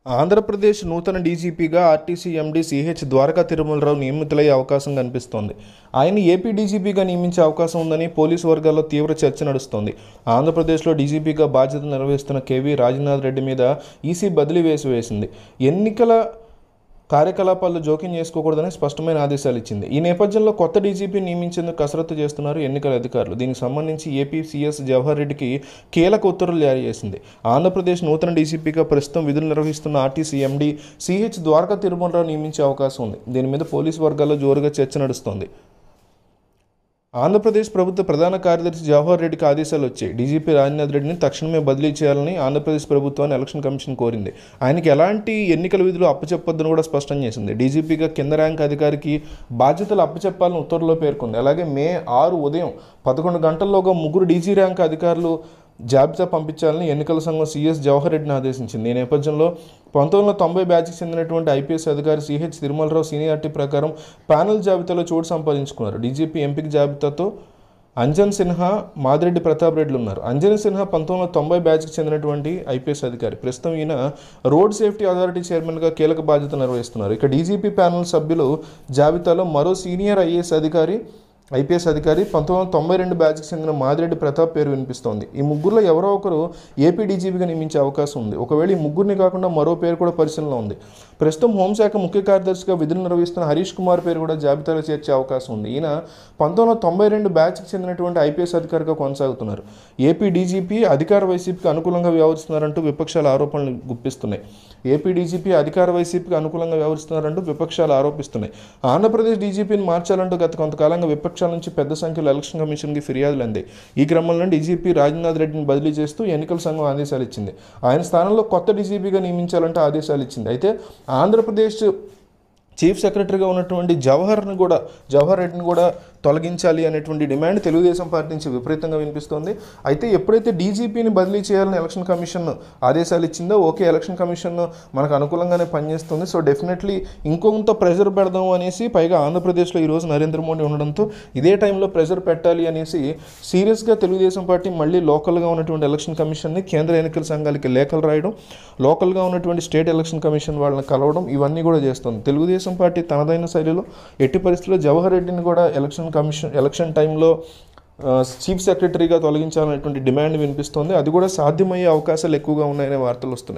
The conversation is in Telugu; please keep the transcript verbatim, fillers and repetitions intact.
ఆంధ్రప్రదేశ్ నూతన డీజీపీగా RTC MD CH Dwaraka Tirumala Rao నియమితులయ్యే అవకాశం కనిపిస్తోంది. ఆయన ఏపీ డీజీపీగా నియమించే అవకాశం ఉందని పోలీసు వర్గాల్లో తీవ్ర చర్చ నడుస్తోంది. ఆంధ్రప్రదేశ్లో డీజీపీగా బాధ్యతలు నిర్వహిస్తున్న కేవీ రాజనాథ్ రెడ్డి మీద ఈసీ బదిలీ వేసి వేసింది. ఎన్నికల కార్యకలాపాల్లో జోక్యం చేసుకోకూడదని స్పష్టమైన ఆదేశాలు ఇచ్చింది. ఈ నేపథ్యంలో కొత్త డీజీపీ నియమించేందుకు కసరత్తు చేస్తున్నారు ఎన్నికల అధికారులు. దీనికి సంబంధించి ఏపీ సీఎస్ జవహర్ రెడ్డికి కీలక ఉత్తర్వులు జారీ చేసింది. ఆంధ్రప్రదేశ్ నూతన డీజీపీగా ప్రస్తుతం విధులు నిర్వహిస్తున్న RTC MD CH Dwaraka Tirumala Rao నియమించే అవకాశం ఉంది. దీని మీద పోలీసు వర్గాల్లో జోరుగా చర్చ నడుస్తోంది. ఆంధ్రప్రదేశ్ ప్రభుత్వ ప్రధాన కార్యదర్శి జవహర్ రెడ్డికి ఆదేశాలు వచ్చాయి. డీజీపీ రాజనాథ్ రెడ్డిని తక్షణమే బదిలీ చేయాలని ఆంధ్రప్రదేశ్ ప్రభుత్వాన్ని ఎలక్షన్ కమిషన్ కోరింది. ఆయనకి ఎలాంటి ఎన్నికల విధులు అప్పచెప్పొద్దని కూడా స్పష్టం చేసింది. డీజీపీగా కింద ర్యాంక్ అధికారికి బాధ్యతలు అప్పచెప్పాలని ఉత్తర్వులో పేర్కొంది. అలాగే మే ఆరు ఉదయం పదకొండు గంటల్లోగా ముగ్గురు డీజీ ర్యాంక్ అధికారులు జాబితా పంపించాలని ఎన్నికల సంఘం సీఎస్ జవహర్ రెడ్డిని ఆదేశించింది. ఈ నేపథ్యంలో పంతొమ్మిది వందల తొంభై బ్యాచ్కి చెందినటువంటి ఐపీఎస్ అధికారి సిహెచ్ తిరుమలరావు సీనియారిటీ ప్రకారం ప్యానెల్ జాబితాలో చోటు సంపాదించుకున్నారు. డీజీపీ ఎంపిక జాబితాతో అంజన్ సిన్హా, మాదిరెడ్డి ప్రతాప్ రెడ్డిలు ఉన్నారు. అంజన్ సిన్హా పంతొమ్మిది వందల తొంభై బ్యాచ్కి చెందినటువంటి ఐపీఎస్ అధికారి. ప్రస్తుతం ఈయన రోడ్ సేఫ్టీ అథారిటీ చైర్మన్గా కీలక బాధ్యత నిర్వహిస్తున్నారు. ఇక డీజీపీ ప్యానెల్ సభ్యులు జాబితాలో మరో సీనియర్ ఐఏఎస్ అధికారి ఐపీఎస్ అధికారి పంతొమ్మిది వందల తొంభై రెండు బ్యాచ్కి చెందిన మాదిరెడ్డి ప్రతాప్ పేరు వినిపిస్తోంది. ఈ ముగ్గురులో ఎవరో ఒకరు ఏపీ డీజీపీగా నియమించే అవకాశం ఉంది. ఒకవేళ ఈ ముగ్గురిని కాకుండా మరో పేరు కూడా పరిశీలనలో ఉంది. ప్రస్తుతం హోంశాఖ ముఖ్య కార్యదర్శిగా విధులు నిర్వహిస్తున్న హరీష్ కుమార్ పేరు కూడా జాబితాలో చేర్చే అవకాశం ఉంది. ఈయన పంతొమ్మిది వందల తొంభై రెండు బ్యాచ్కి చెందినటువంటి ఐపీఎస్ అధికారిగా కొనసాగుతున్నారు. ఏపీ డీజీపీ అధికార వైసీపీకి అనుకూలంగా వ్యవహరిస్తున్నారంటూ విపక్షాల ఆరోపణలు గుప్పిస్తున్నాయి. ఏపీ డీజీపీ అధికార వైసీపీకి అనుకూలంగా వ్యవహరిస్తున్నారంటూ విపక్షాలు ఆరోపిస్తున్నాయి. ఆంధ్రప్రదేశ్ డీజీపీని మార్చాలంటూ గత కొంతకాలంగా విపక్ష నుంచి పెద్ద సంఖ్యలో ఎలక్షన్ కమిషన్కి ఫిర్యాదులు అందాయి. ఈ క్రమంలో డీజీపీ రాజనాథ్ రెడ్డిని బదిలీ చేస్తూ ఎన్నికల సంఘం ఆదేశాలు ఇచ్చింది. ఆయన స్థానంలో కొత్త డీజీపీగా నియమించాలంటే ఆదేశాలు ఇచ్చింది. అయితే ఆంధ్రప్రదేశ్ చీఫ్ సెక్రటరీగా ఉన్నటువంటి జవహర్ని కూడా జవహర్ రెడ్డిని కూడా తొలగించాలి అనేటువంటి డిమాండ్ తెలుగుదేశం పార్టీ నుంచి విపరీతంగా వినిపిస్తోంది. అయితే ఎప్పుడైతే డీజీపీని బదిలీ చేయాలని ఎలక్షన్ కమిషన్ ఆదేశాలు ఇచ్చిందో ఓకే, ఎలక్షన్ కమిషన్ మనకు అనుకూలంగానే పనిచేస్తుంది, సో డెఫినెట్లీ ఇంకొంత ప్రెజర్ పెడదాం అనేసి, పైగా ఆంధ్రప్రదేశ్లో ఈరోజు నరేంద్ర మోడీ ఉండడంతో ఇదే టైంలో ప్రెజర్ పెట్టాలి అనేసి సీరియస్గా తెలుగుదేశం పార్టీ మళ్ళీ లోకల్గా ఉన్నటువంటి ఎలక్షన్ కమిషన్ని, కేంద్ర ఎన్నికల సంఘాలకి లేఖలు రాయడం, లోకల్గా ఉన్నటువంటి స్టేట్ ఎలక్షన్ కమిషన్ వాళ్ళని కలవడం, ఇవన్నీ కూడా చేస్తుంది. తెలుగుదేశం పార్టీ తనదైన శైలిలో ఎట్టి పరిస్థితుల్లో జవహర్ రెడ్డిని కూడా ఎలక్షన్ కమిషన్ ఎలక్షన్ టైంలో చీఫ్ సెక్రటరీగా తొలగించాలనేటువంటి డిమాండ్ వినిపిస్తోంది. అది కూడా సాధ్యమయ్యే అవకాశాలు ఎక్కువగా ఉన్నాయనే వార్తలు వస్తున్నాయి.